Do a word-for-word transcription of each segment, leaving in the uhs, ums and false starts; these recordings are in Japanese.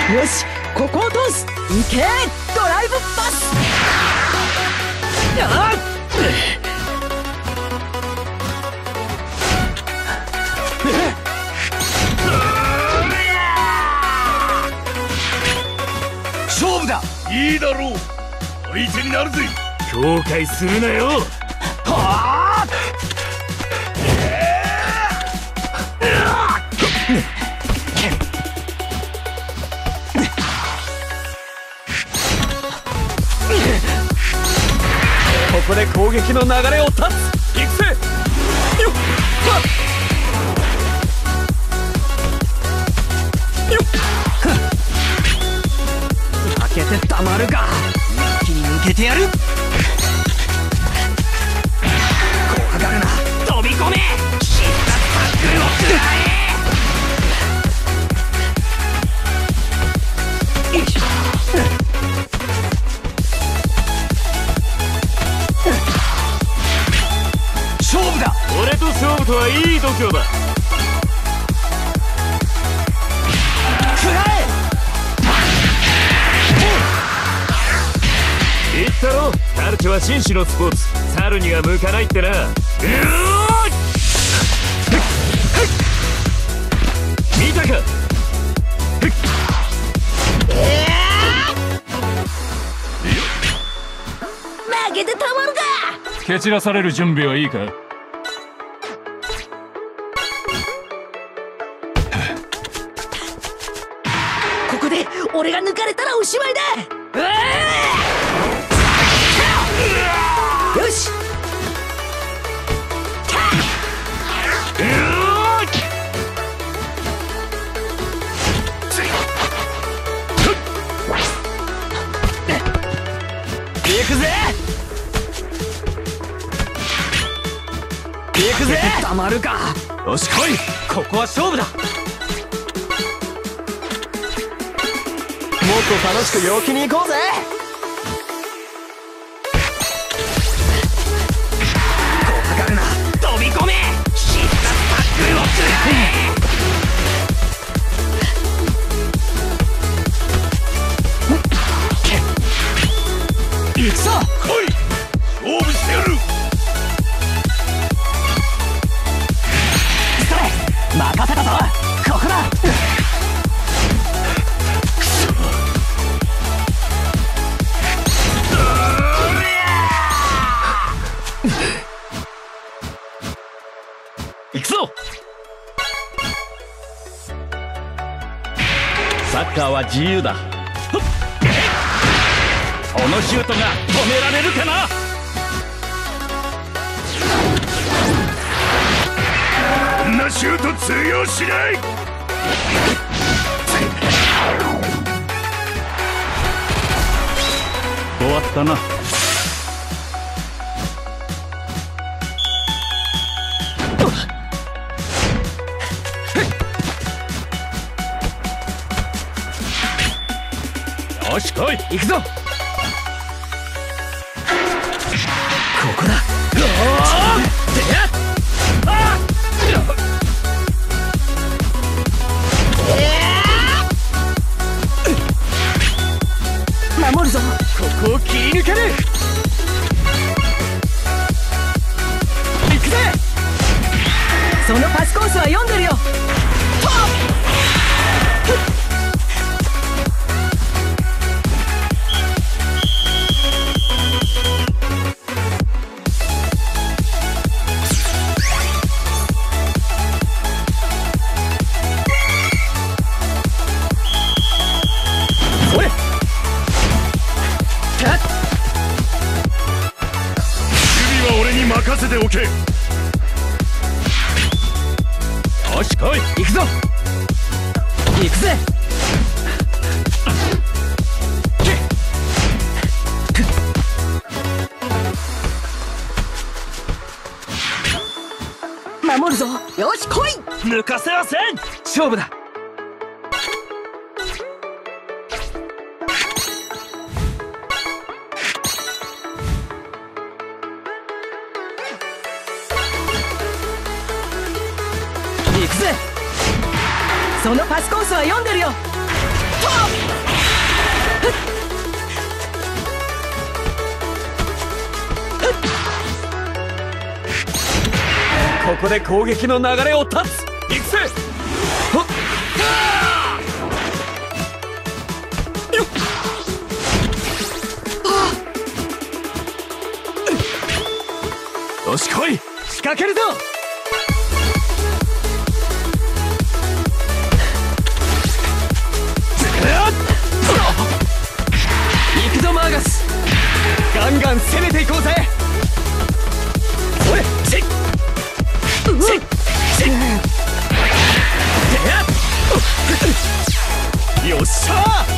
よし、ここを通す。行けドライブパス。あっ勝負だ。 いいだろう、相手になるぜ。後悔するなよ。 はあここで攻撃の流れを断つ。行くぜ。よっはっよっ負けてたまるか。一気に抜けてやる。怖がるな。飛び込め。必殺タックルを食らえ。よいしょ。勝負だ。 俺と勝負とはいい度胸だ。 食らえ。 言ったろ、カルチは紳士のスポーツ、猿には向かないってな。うー見たか。 負けてたまるか。 蹴散らされる準備はいいか。 ここで俺が抜かれたらおしまいだ。よし。 行くぜ。行くぜ。たまるか。よし来い。ここは勝負だ。もっと楽しく陽気に行こうぜ。怖がるな。飛び込め。必殺タックルを食らえ。行くぞ。 来い、勝負してやる。 それ任せたぞ。ここだ。 行くぞ。サッカーは自由だ。このシュートが止められるかな。こんなシュート通用しない。終わったな。よし来い。 行くぞ。ここだ。 守るぞ。 ここを切り抜ける。行くぜ。 そのパスコースは読んでるよ。 任せておけ。よし来い。 行くぞ。行くぜ。 守るぞ。よし来い。 抜かせはせん。勝負だ。行くぜ。 そのパスコースは読んでるよ。 ここで攻撃の流れを断つ。行くぜ。はっよっ、よし来い。仕掛けるぞ。行くぞマーガス。ガンガン攻めていこうぜ。それチッチッチッ。よっしゃー。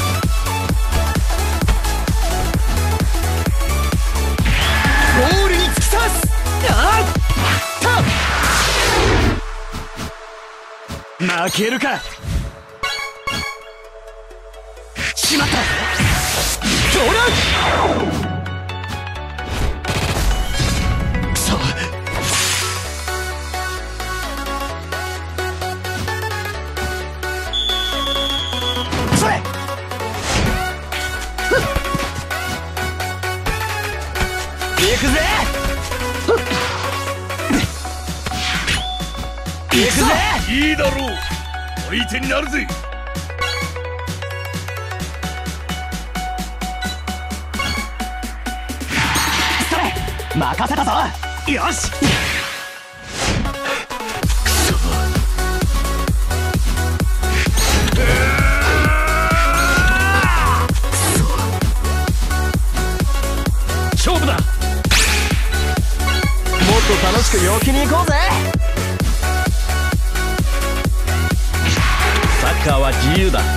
ゴールに突き刺す。あった負けるか。しまった。どうだ。くそ。それ。行くぜ。行くぜ。 いいだろう。相手になるぜ。 それ任せたぞ。よし。勝負だ。もっと楽しく陽気に行こうぜ。サッカーは自由だ。こ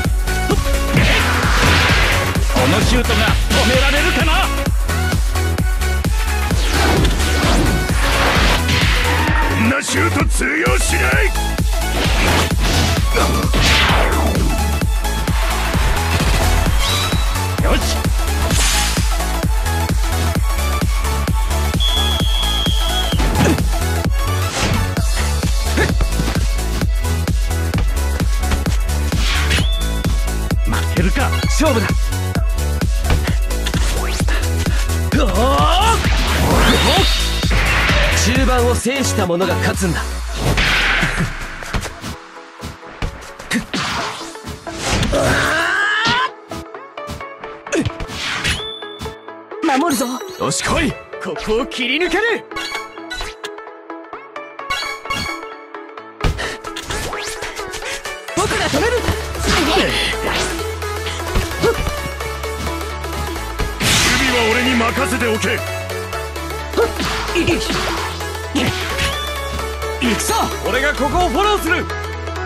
のシュートが止められるかな。 こんなシュート通用しない。 よし。負けるか。勝負だ。中盤を制した者が勝つんだ。守るぞ。よし来い。ここを切り抜ける。僕が止める。 守備は俺に任せておけ。 行くぞ。俺がここをフォローする。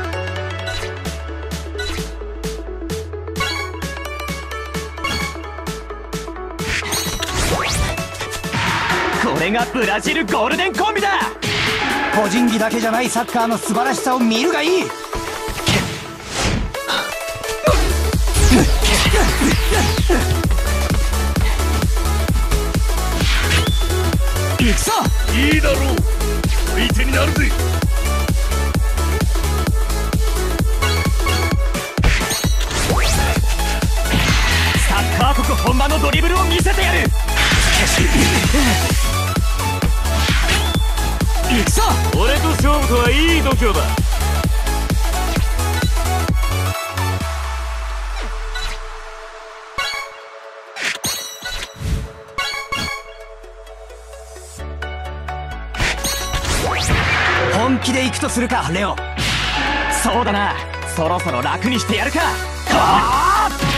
これがブラジルゴールデンコンビだ。 個人技だけじゃないサッカーの素晴らしさを見るがいい。 行くぞ。 いいだろう。相手になるぜ。 サッカー国本場のドリブルを見せてやる。行くぞ。俺と勝負とはいい度胸だ。 本気で行くとするかレオ。 そうだな。そろそろ楽にしてやるか。はあ。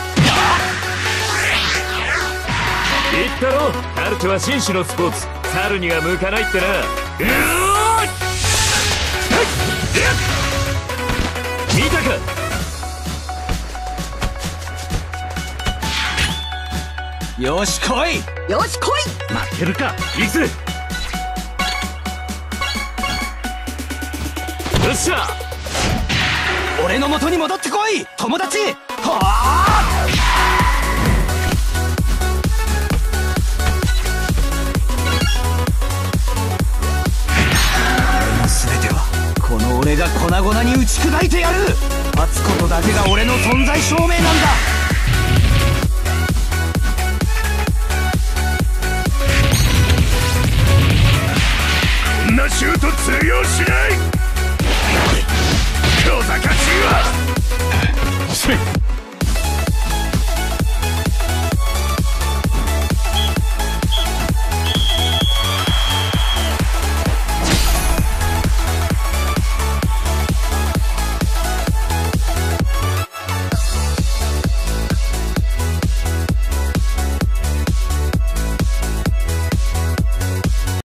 言ったろ。カルチは紳士のスポーツ。猿には向かないってな。見たか。 よし来い。 よし来い。 負けるか。行くぜ。よっしゃ。 俺の元に戻ってこい友達。はあ。俺の全てはこの俺が粉々に打ち砕いてやる。勝つことだけが俺の存在証明なんだ。 こんなシュート通用しない。